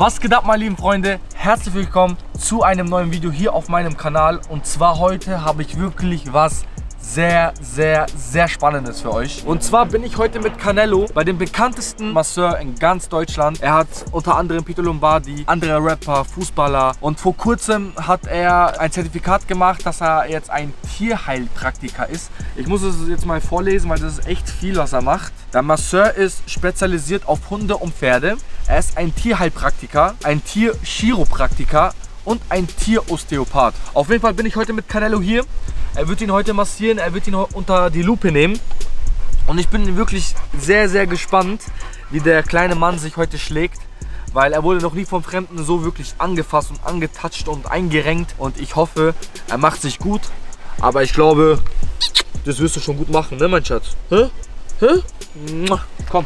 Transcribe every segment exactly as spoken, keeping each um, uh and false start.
Was geht ab, meine lieben Freunde? Herzlich willkommen zu einem neuen Video hier auf meinem Kanal. Und zwar heute habe ich wirklich was sehr, sehr, sehr Spannendes für euch. Und zwar bin ich heute mit Canelo bei dem bekanntesten Masseur in ganz Deutschland. Er hat unter anderem Peter Lombardi, andere Rapper, Fußballer. Und vor kurzem hat er ein Zertifikat gemacht, dass er jetzt ein Tierheilpraktiker ist. Ich muss es jetzt mal vorlesen, weil das ist echt viel, was er macht. Der Masseur ist spezialisiert auf Hunde und Pferde. Er ist ein Tierheilpraktiker, ein Tierchiropraktiker und ein Tierosteopath. Auf jeden Fall bin ich heute mit Canelo hier. Er wird ihn heute massieren, er wird ihn unter die Lupe nehmen. Und ich bin wirklich sehr, sehr gespannt, wie der kleine Mann sich heute schlägt. Weil er wurde noch nie von Fremden so wirklich angefasst und angetatscht und eingerenkt. Und ich hoffe, er macht sich gut. Aber ich glaube, das wirst du schon gut machen, ne mein Schatz? Hä? Hä? Komm.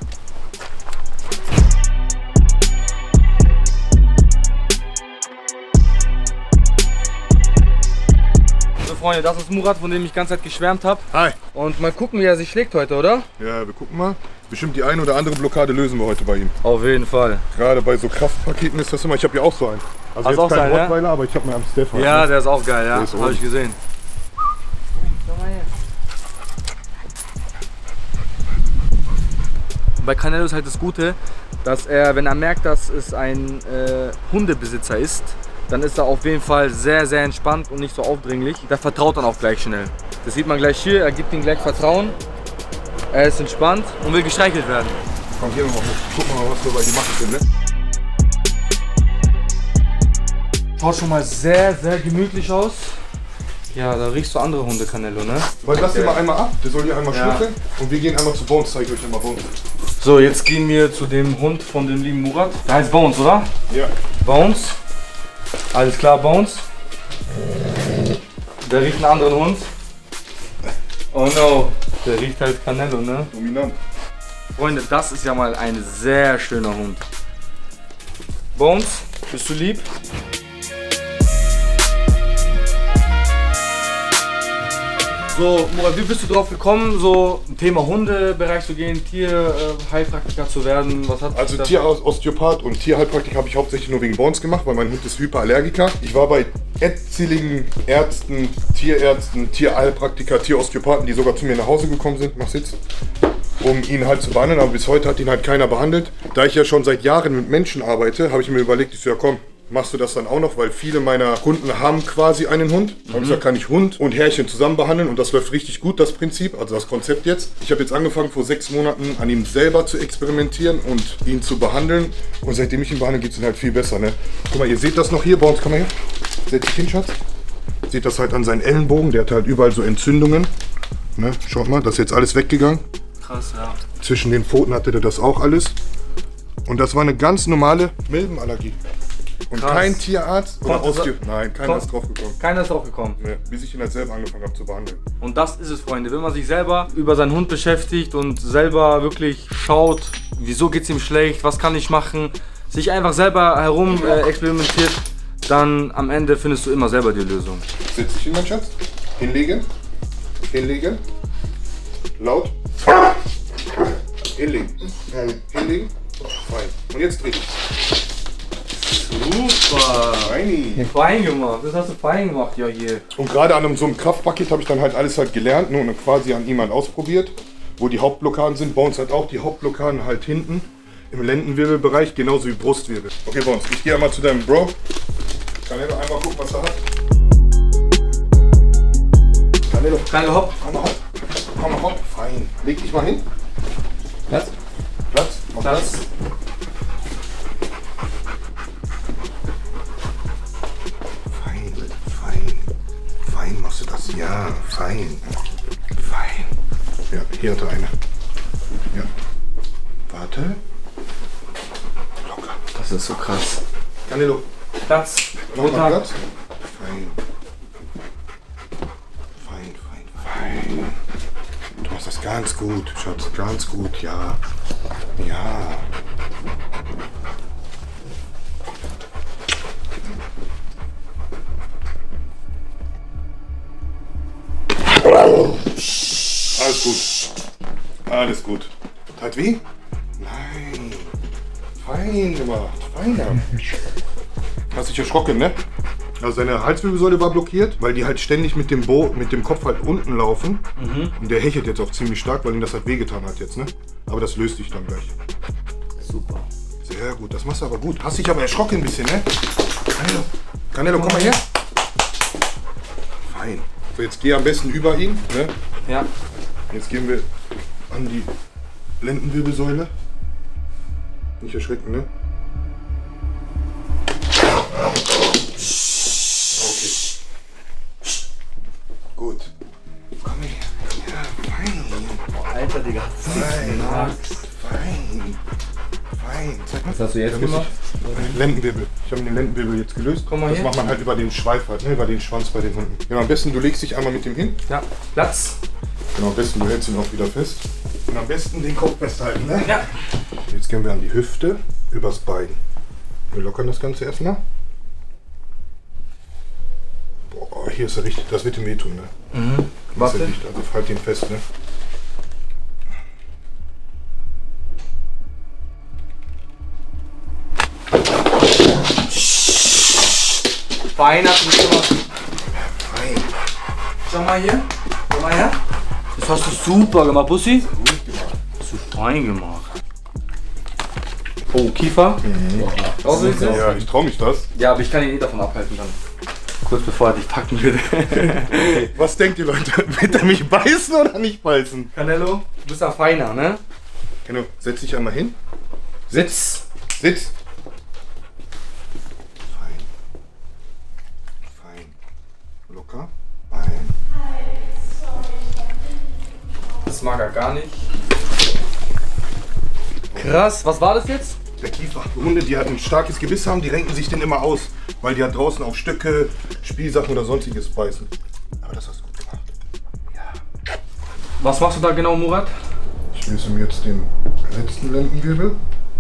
Freunde, das ist Murat, von dem ich die ganze Zeit geschwärmt habe. Hi. Und mal gucken, wie er sich schlägt heute, oder? Ja, wir gucken mal. Bestimmt die eine oder andere Blockade lösen wir heute bei ihm. Auf jeden Fall. Gerade bei so Kraftpaketen ist das immer. Ich habe ja auch so einen. Also Hast jetzt auch kein sein, Rottweiler, ja? Aber ich habe mir am Steph. Ja, ne? der ist auch geil, ja. Habe ich gesehen. Bei Canelo ist halt das Gute, dass er, wenn er merkt, dass es ein äh, Hundebesitzer ist, dann ist er auf jeden Fall sehr, sehr entspannt und nicht so aufdringlich. Der vertraut dann auch gleich schnell. Das sieht man gleich hier, er gibt ihm gleich Vertrauen. Er ist entspannt und will gestreichelt werden. Komm, hier mal hoch. Guck mal, was wir bei dir machen können, ne? Schaut schon mal sehr, sehr gemütlich aus. Ja, da riechst du andere Hunde, Canelo, ne? Weil lass den mal einmal ab, der soll hier einmal ja. schnüffeln. Und wir gehen einmal zu Bones, zeige ich euch einmal Bones. So, jetzt gehen wir zu dem Hund von dem lieben Murat. Der heißt Bones, oder? Ja. Bones. Alles klar, Bones. Der riecht einen anderen Hund. Oh no, der riecht halt Canelo, ne? Dominant. Freunde, das ist ja mal ein sehr schöner Hund. Bones, bist du lieb? So, Murat, wie bist du drauf gekommen, so ein Thema Hundebereich zu gehen, Tierheilpraktiker äh, zu werden? Was hat also Tierosteopath und Tierheilpraktiker habe ich hauptsächlich nur wegen Bones gemacht, weil mein Hund ist Hyperallergiker. Ich war bei etzigen Ärzten, Tierärzten, Tierheilpraktiker, Tierosteopathen, die sogar zu mir nach Hause gekommen sind, mach Sitz, um ihn halt zu behandeln, aber bis heute hat ihn halt keiner behandelt. Da ich ja schon seit Jahren mit Menschen arbeite, habe ich mir überlegt, ich so, ja komm, machst du das dann auch noch, weil viele meiner Kunden haben quasi einen Hund. Mhm. Und da kann ich Hund und Herrchen zusammen behandeln und das läuft richtig gut, das Prinzip, also das Konzept jetzt. Ich habe jetzt angefangen vor sechs Monaten an ihm selber zu experimentieren und ihn zu behandeln und seitdem ich ihn behandle, geht es ihm halt viel besser. Ne? Guck mal, ihr seht das noch hier, bei uns, komm mal her, setz dich hin, Schatz. Seht das halt an seinen Ellenbogen, der hat halt überall so Entzündungen. Ne? Schaut mal, das ist jetzt alles weggegangen. Krass, ja. Zwischen den Pfoten hatte der das auch alles. Und das war eine ganz normale Milbenallergie. Und krass. Kein Tierarzt oder Osteo... Nein, keiner Kon ist drauf gekommen. Keiner ist drauf gekommen. Nee, bis ich ihn halt selber angefangen habe zu behandeln. Und das ist es, Freunde. Wenn man sich selber über seinen Hund beschäftigt und selber wirklich schaut, wieso geht es ihm schlecht, was kann ich machen, sich einfach selber herum äh, experimentiert, dann am Ende findest du immer selber die Lösung. Setz dich hin, mein Schatz. Hinlegen. Hinlegen. Laut. Hinlegen. Hinlegen. Fein. Und jetzt dreh dich. Super! Feini. Fein gemacht, das hast du fein gemacht, ja hier. Und gerade an so einem Kraftpaket habe ich dann halt alles halt gelernt ne, und quasi an ihm halt ausprobiert, wo die Hauptblockaden sind. Bones hat auch die Hauptblockaden halt hinten im Lendenwirbelbereich, genauso wie Brustwirbel. Okay Bones, ich gehe einmal zu deinem Bro. Canelo, einmal gucken, was er hat. Canelo, Canelo, hopp. Komm mal hopp. Komm mal hopp. Fein. Leg dich mal hin. Platz. Platz. Auf Platz. Platz. Machst du das? Ja, fein. Fein. Ja, hier hat er eine. Ja. Warte. Locker. Das ist so krass. Canelo. Platz. Noch mal Platz. Fein. Fein, fein, fein. Du machst das ganz gut, Schatz. Ganz gut, ja. Ja. Alles gut. Alles gut. Tat weh? Nein. Fein. fein gemacht. Feiner. Hast dich erschrocken, ne? Also seine Halswirbelsäule war blockiert, weil die halt ständig mit dem, Bo mit dem Kopf halt unten laufen. Mhm. Und der hechelt jetzt auch ziemlich stark, weil ihm das halt wehgetan hat jetzt, ne? Aber das löst sich dann gleich. Super. Sehr gut, das machst du aber gut. Hast dich aber erschrocken ein bisschen, ne? Canelo, Canelo, komm mal her. Fein. So, jetzt geh am besten über ihn, ne? Ja. Jetzt gehen wir an die Lendenwirbelsäule. Nicht erschrecken, ne? Okay. Gut. Komm her. Ja, fein. Alter, Digga. Fein. Fein. Fein. Was hast du jetzt gemacht? Lendenwirbel. Ich habe den Lendenwirbel jetzt gelöst. Komm mal das her. macht man halt über den Schweif halt, ne? Über den Schwanz bei den Hunden. Ja, am besten du legst dich einmal mit dem hin. Ja. Platz. Genau, am besten du hältst ihn auch wieder fest. Und am besten den Kopf festhalten, ne? Ja. Jetzt gehen wir an die Hüfte, übers Bein. Wir lockern das Ganze erstmal. Boah, hier ist er richtig, das wird ihm wehtun, ne? Mhm. Warte. Also halt ihn fest, ne? Fein hat mich gemacht. Fein. Schau mal hier. Schau mal her. Das hast du super gemacht, Bussi. Gut gemacht. Hast du fein gemacht. Oh, Kiefer. Mhm. Auch so Ja, ich trau mich das. Ja, aber ich kann ihn eh davon abhalten dann. Kurz bevor er dich packen würde. Was denkt ihr, Leute? Wird er mich beißen oder nicht beißen? Canelo, du bist ja feiner, ne? Canelo, setz dich einmal hin. Sitz. Sitz. Fein. Fein. Locker. Fein. Das mag er gar nicht. Krass, was war das jetzt? Der Kiefer. Hunde, die halt ein starkes Gebiss haben, die renken sich den immer aus, weil die halt draußen auf Stöcke, Spielsachen oder sonstiges beißen. Aber das hast du gut gemacht. Ja. Was machst du da genau, Murat? Ich löse mir jetzt den letzten Lendenwirbel.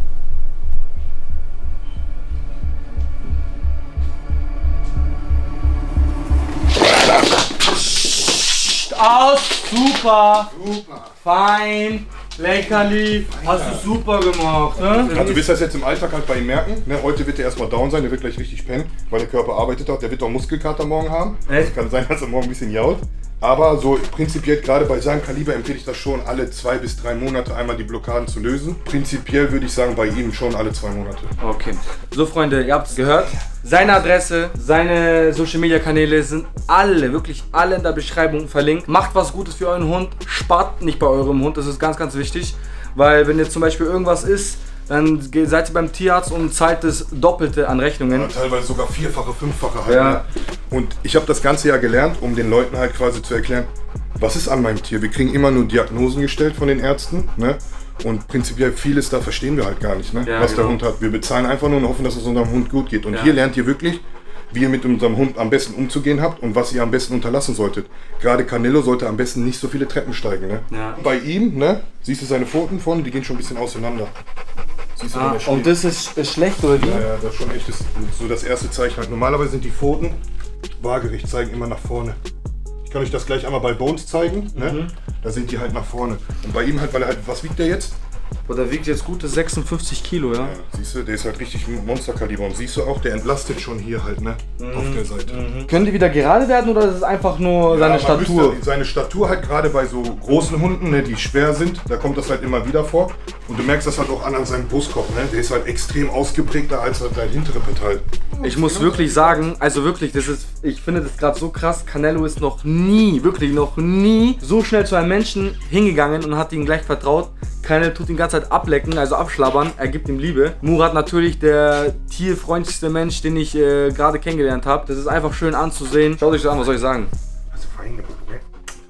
Aus, super, Super. fein, leckerli, hast du super gemacht, ne? Also du wirst das jetzt im Alltag halt bei ihm merken. Ne? Heute wird er erstmal down sein, der wird gleich richtig pennen, weil der Körper arbeitet hat. Der wird auch Muskelkater morgen haben. Echt? Es kann sein, dass er morgen ein bisschen jault. Aber so prinzipiell, gerade bei seinem Kaliber, empfehle ich das schon, alle zwei bis drei Monate einmal die Blockaden zu lösen. Prinzipiell würde ich sagen, bei ihm schon alle zwei Monate. Okay. So Freunde, ihr habt es gehört. Seine Adresse, seine Social Media Kanäle sind alle, wirklich alle in der Beschreibung verlinkt. Macht was Gutes für euren Hund, spart nicht bei eurem Hund, das ist ganz, ganz wichtig. Weil wenn jetzt zum Beispiel irgendwas ist, dann seid ihr beim Tierarzt und zahlt das Doppelte an Rechnungen. Ja, teilweise sogar vierfache, fünffache halt. Ja. Ne? Und ich habe das Ganze ja gelernt, um den Leuten halt quasi zu erklären, was ist an meinem Tier. Wir kriegen immer nur Diagnosen gestellt von den Ärzten. Ne? Und prinzipiell vieles da verstehen wir halt gar nicht, ne? Ja, was genau. der Hund hat. Wir bezahlen einfach nur und hoffen, dass es unserem Hund gut geht. Und Ja. hier lernt ihr wirklich, wie ihr mit unserem Hund am besten umzugehen habt und was ihr am besten unterlassen solltet. Gerade Canelo sollte am besten nicht so viele Treppen steigen. Ne? Ja. Bei ihm, ne, siehst du seine Pfoten vorne, die gehen schon ein bisschen auseinander. Siehst du, Ah, wenn er steht? und das ist, ist schlecht, oder wie? Ja, ja, das ist schon echt das, so das erste Zeichen. Halt. Normalerweise sind die Pfoten waagerecht, zeigen immer nach vorne. Ich kann euch das gleich einmal bei Bones zeigen. Ne? Mhm. Da sind die halt nach vorne. Und bei ihm halt, weil er halt, was wiegt der jetzt? Boah, der wiegt jetzt gute sechsundfünfzig Kilo, ja? Ja, siehst du, der ist halt richtig ein Monsterkaliber. Und siehst du auch, der entlastet schon hier halt, ne? Auf der Seite. Können die wieder gerade werden oder ist es einfach nur Ja, seine man Statur? müsste- seine Statur halt gerade bei so großen Hunden, ne, die schwer sind, da kommt das halt immer wieder vor. Und du merkst das halt auch an, an seinem Brustkorb, ne? Der ist halt extrem ausgeprägter als halt dein hintere Metall. Ich muss wirklich sagen, also wirklich, das ist, ich finde das gerade so krass. Canelo ist noch nie, wirklich noch nie so schnell zu einem Menschen hingegangen und hat ihm gleich vertraut. Canelo tut ihn die ganze Zeit ablecken, also abschlabbern, er gibt ihm Liebe. Murat natürlich der tierfreundlichste Mensch, den ich äh, gerade kennengelernt habe. Das ist einfach schön anzusehen. Schaut euch das an, was soll ich sagen? Hast du fein gemacht, ne?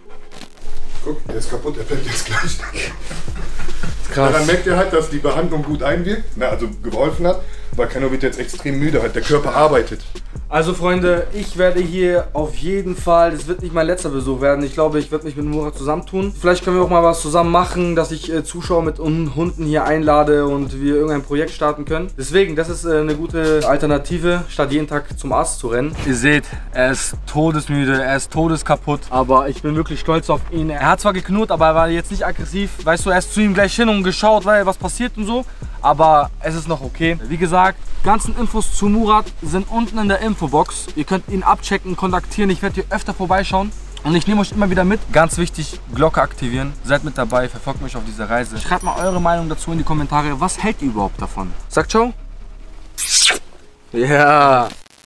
Guck, der ist kaputt, der fällt jetzt gleich. Ja, dann merkt ihr halt, dass die Behandlung gut einwirkt, na, also geholfen hat, weil Canelo wird jetzt extrem müde, halt der Körper arbeitet. Also Freunde, ich werde hier auf jeden Fall, das wird nicht mein letzter Besuch werden, ich glaube, ich werde mich mit Murat zusammentun. Vielleicht können wir auch mal was zusammen machen, dass ich äh, Zuschauer mit Hunden hier einlade und wir irgendein Projekt starten können. Deswegen, das ist äh, eine gute Alternative, statt jeden Tag zum Arzt zu rennen. Ihr seht, er ist todesmüde, er ist todeskaputt, aber ich bin wirklich stolz auf ihn. Er hat zwar geknurrt, aber er war jetzt nicht aggressiv. Weißt du, er ist zu ihm gleich hin und geschaut, weil was passiert und so. aber es ist noch okay. Wie gesagt, ganzen Infos zu Murat sind unten in der Infobox. Ihr könnt ihn abchecken, kontaktieren. Ich werde hier öfter vorbeischauen. Und ich nehme euch immer wieder mit. Ganz wichtig, Glocke aktivieren. Seid mit dabei, verfolgt mich auf dieser Reise. Schreibt mal eure Meinung dazu in die Kommentare. Was hält ihr überhaupt davon? Sagt ciao. Ja. Yeah.